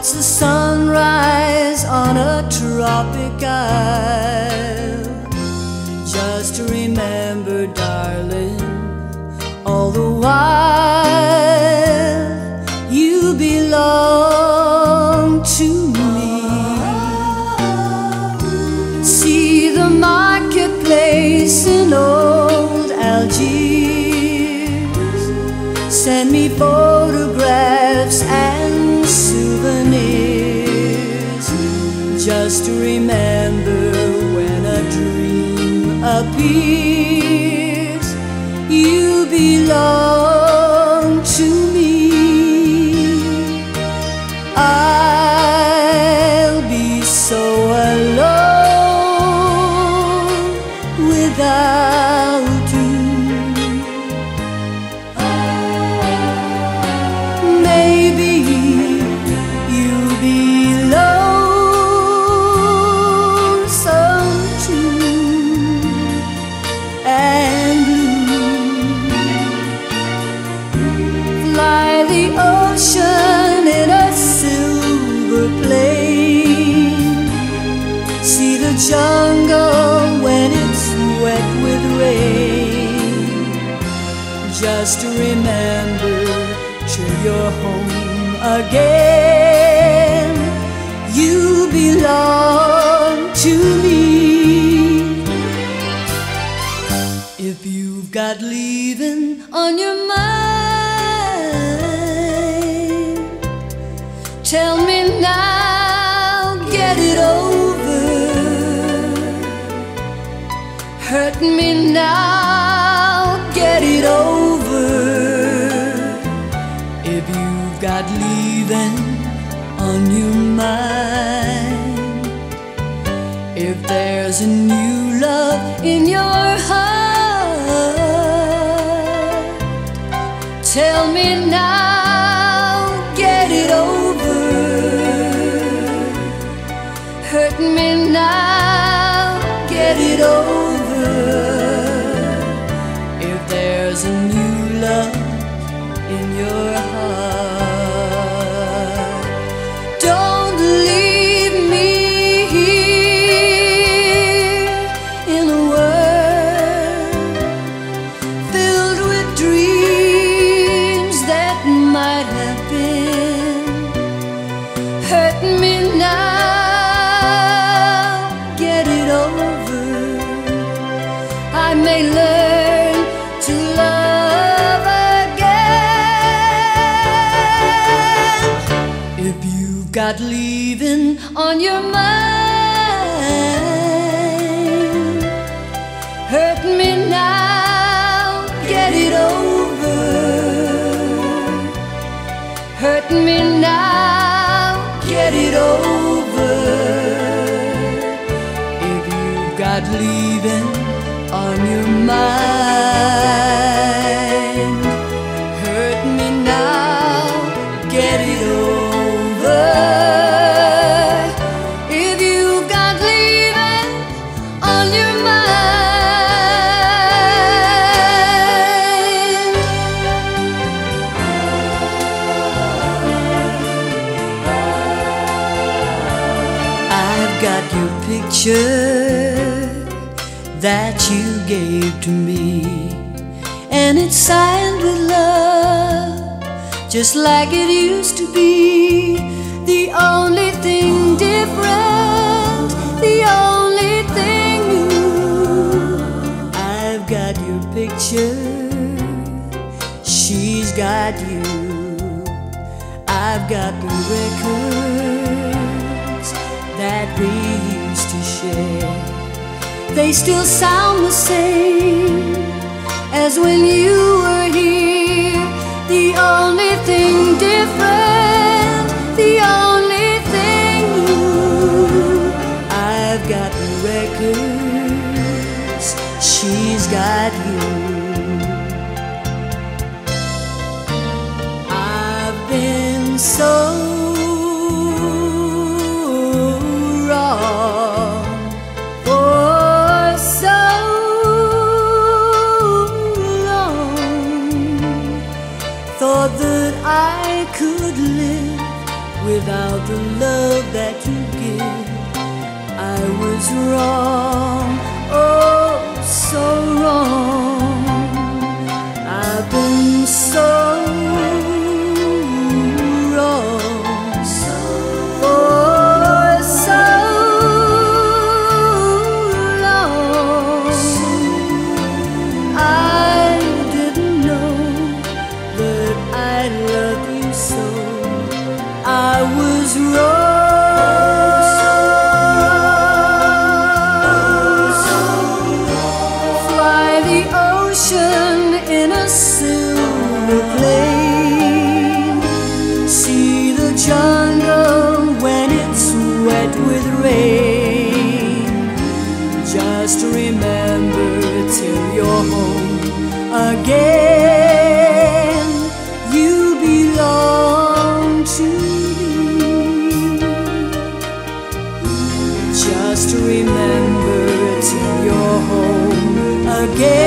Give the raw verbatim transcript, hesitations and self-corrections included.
watch the sunrise on a tropic isle, just to remember, darling, all the while you belong to me. See the marketplace in old Algiers, send me photographs and souvenirs, just to remember when a dream appears. You belong to me. I'll be so alone without you. Maybe you'll be lonesome too, and blue. Fly the ocean in a silver plane, see the jungle when it's wet with rain, just to remember till you're home again. You belong to me. If you've got leaving on your mind, tell me now, get it over. Hurt me now, get it over. If you've got leaving on your mind, if there's a new love in your heart, tell me now, get it over. Hurt me now, get it over. If there's a new love in your heart, don't leave me here in a world filled with dreams that might have been. Hurt me now, get it over. I may learn to love again. If you've got leaving on your mind, hurt me now, get it over. Hurt me now, get it over. If you've got leaving on your mind, hurt me now, get it over. If you've got leaving on your mind. I've got your picture that you gave to me, and it's signed with love, just like it used to be. The only thing different, the only thing new, I've got your picture, she's got you. I've got the records that we used to share, they still sound the same as when you were here. The only thing different, the only thing new, I've got the records, she's got you. I've been so wrong for so long, thought that I could live with without the love that you give. I was wrong, oh, so wrong. I've been so wrong, so, oh, so long. I didn't know that I love you so. I was wrong. Fly the ocean in a silver plane. See the jungle when it's wet with rain. Just remember till you're home again, you belong to me. Just remember till you're home again.